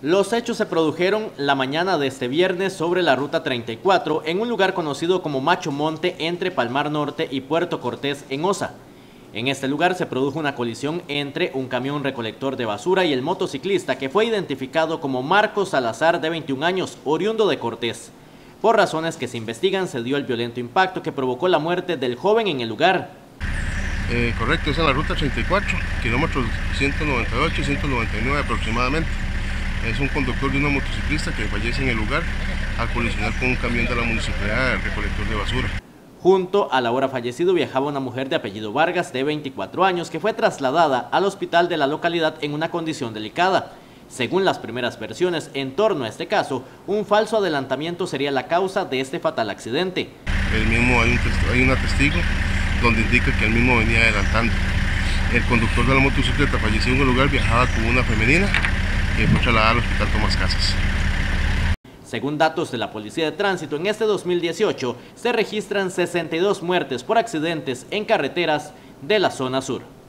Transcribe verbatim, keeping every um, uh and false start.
Los hechos se produjeron la mañana de este viernes sobre la ruta treinta y cuatro en un lugar conocido como Macho Monte entre Palmar Norte y Puerto Cortés en Osa. En este lugar se produjo una colisión entre un camión recolector de basura y el motociclista que fue identificado como Marcos Salazar, de veintiún años, oriundo de Cortés. Por razones que se investigan, se dio el violento impacto que provocó la muerte del joven en el lugar. Eh, correcto, es en la ruta treinta y cuatro, kilómetros ciento noventa y ocho y ciento noventa y nueve aproximadamente. Es un conductor de una motociclista que fallece en el lugar al colisionar con un camión de la municipalidad recolector de basura. Junto al ahora fallecido viajaba una mujer de apellido Vargas, de veinticuatro años, que fue trasladada al hospital de la localidad en una condición delicada. Según las primeras versiones en torno a este caso, un falso adelantamiento sería la causa de este fatal accidente. El mismo hay, un hay una testigo donde indica que el mismo venía adelantando. El conductor de la motocicleta falleció en el lugar, viajaba con una femenina que fue trasladada al hospital Tomás Casas. Según datos de la Policía de Tránsito, en este dos mil dieciocho se registran sesenta y dos muertes por accidentes en carreteras de la zona sur.